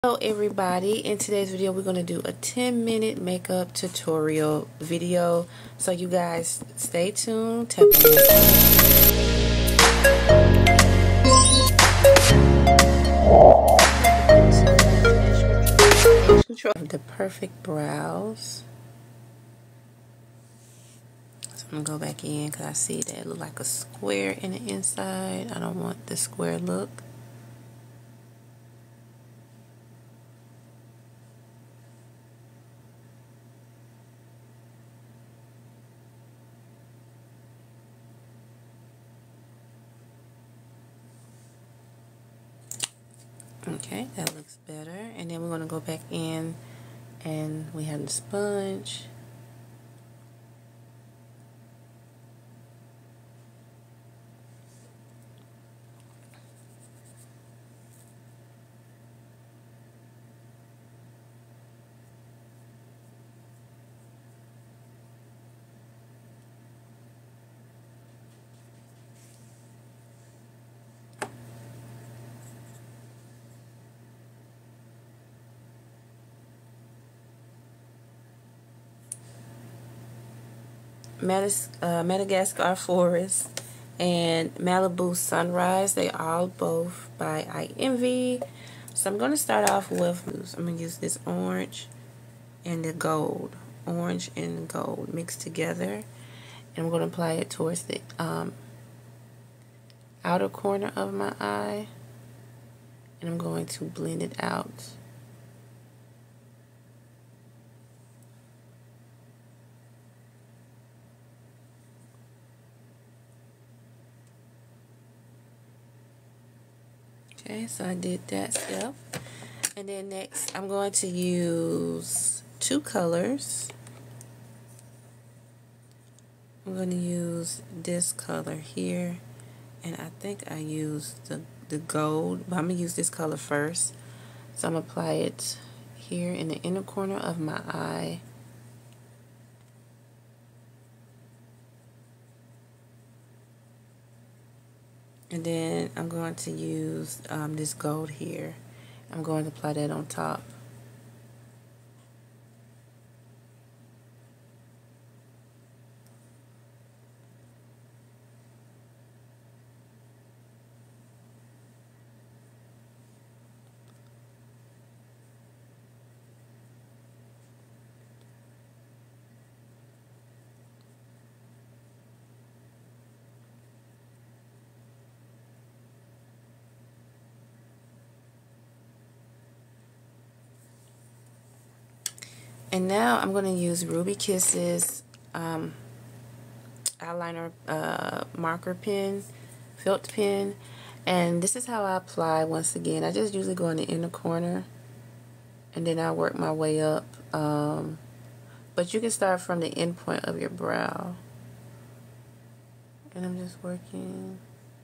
Hello everybody, in today's video we're going to do a 10-minute makeup tutorial video, so you guys stay tuned. Tap on the perfect brows. So I'm going to go back in because I see that it looks like a square in the inside. I don't want the square look. Okay, that looks better. And then we're going to go back in and we have the sponge. Madagascar Forest and Malibu Sunrise, they all both by I Envy. So I'm going to start off with, I'm going to use this orange and the gold. Orange and gold mixed together. And I'm going to apply it towards the outer corner of my eye. And I'm going to blend it out. Okay, so I did that step. And then next, I'm going to use two colors. I'm going to use this color here. And I think I used the gold, but I'm going to use this color first. So I'm going to apply it here in the inner corner of my eye. And then I'm going to use this gold here. I'm going to apply that on top. And now I'm going to use Ruby Kisses eyeliner marker pen, felt pen. And this is how I apply. Once again, I just usually go in the inner corner and then I work my way up. But you can start from the end point of your brow. And I'm just working.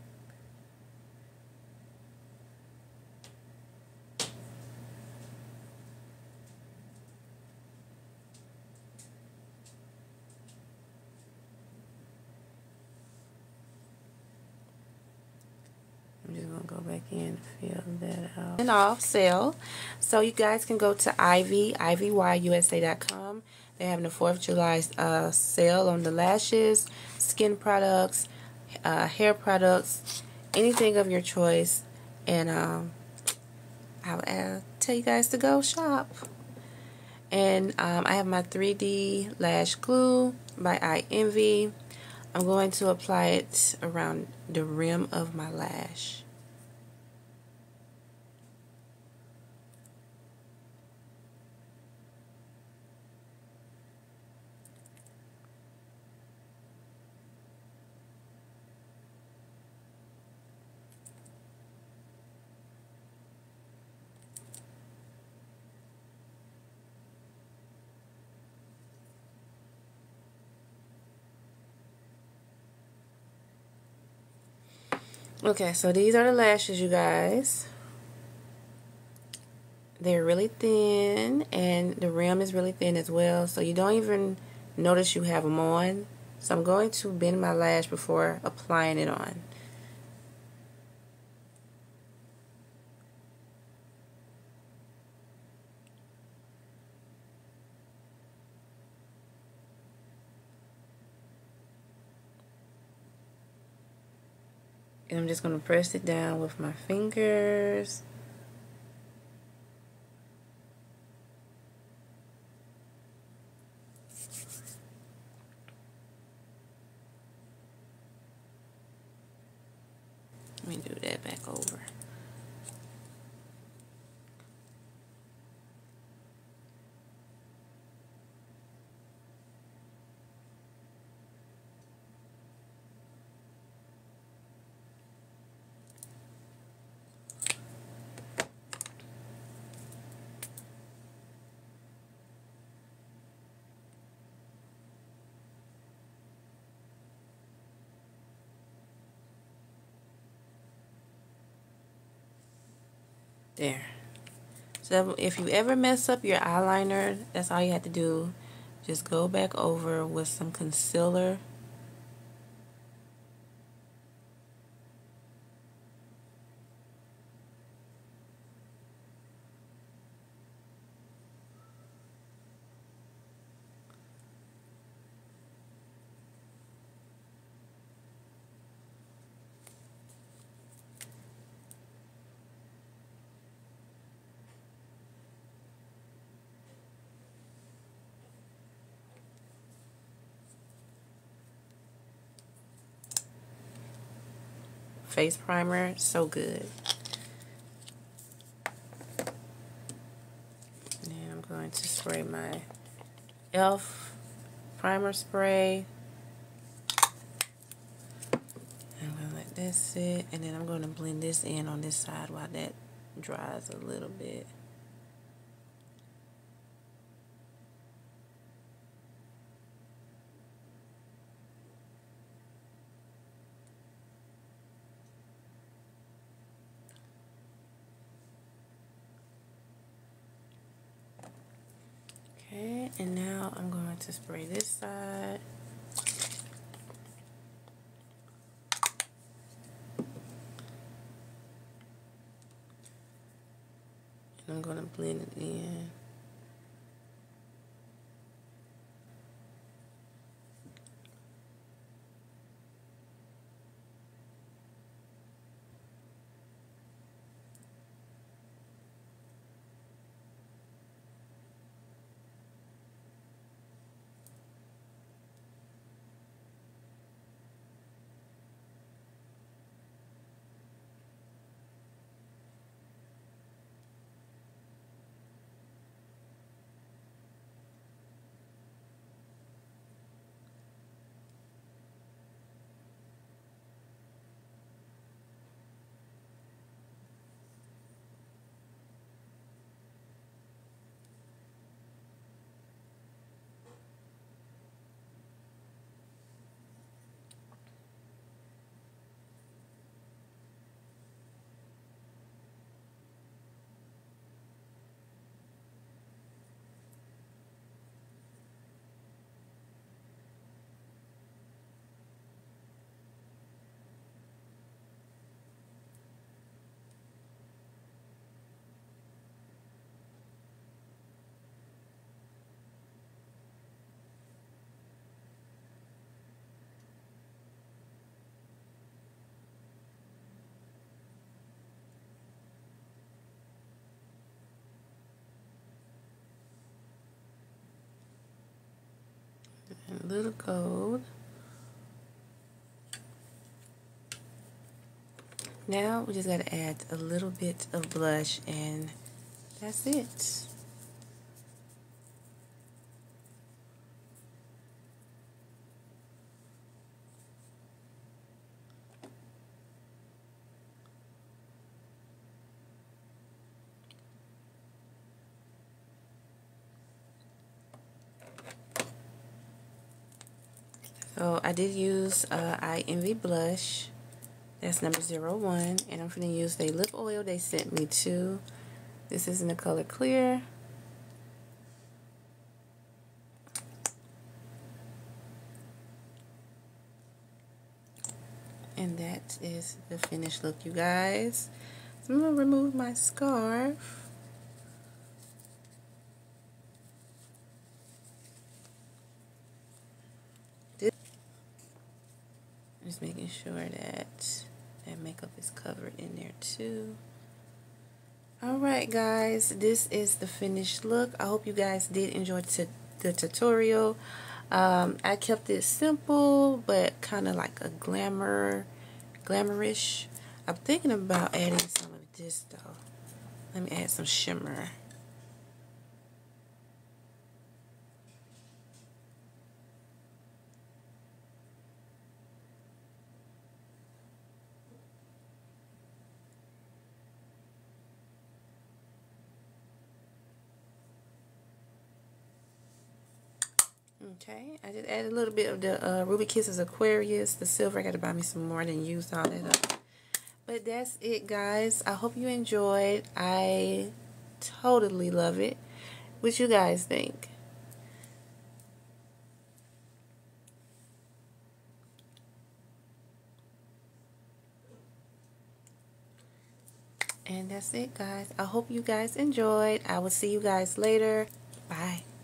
I'm just going to go back in and fill that out. And off sale. So you guys can go to ivyusa.com. They're having the 4th of July sale on the lashes, skin products, hair products, anything of your choice. And I'll tell you guys to go shop. And I have my 3D lash glue by I Envy. I'm going to apply it around the rim of my lash. Okay, so these are the lashes, you guys. They're really thin, and the rim is really thin as well, so you don't even notice you have them on. So I'm going to bend my lash before applying it on. And I'm just going to press it down with my fingers. Let me do that back over. There. So if you ever mess up your eyeliner, that's all you have to do. Just go back over with some concealer. Face primer, so good. And I'm going to spray my e.l.f. primer spray. I'm going to let that sit, and then I'm going to blend this in on this side while that dries a little bit. Okay, and now I'm going to spray this side. And I'm going to blend it in. And a little gold. Now we just got to add a little bit of blush, and that's it. So I did use I Envy blush. That's number 01. And I'm going to use the lip oil they sent me too. This is in the color Clear. And that is the finished look, you guys. So I'm going to remove my scarf. Just making sure that That makeup is covered in there too. Alright guys, this is the finished look. I hope you guys did enjoy the tutorial. I kept it simple, but kind of like a glamorish. I'm thinking about adding some of this though. Let me add some shimmer. Okay, I just added a little bit of the Ruby Kisses Aquarius, the silver. I got to buy me some more. I didn't use all that up. But that's it, guys. I hope you enjoyed. I totally love it. What you guys think? And that's it, guys. I hope you guys enjoyed. I will see you guys later. Bye.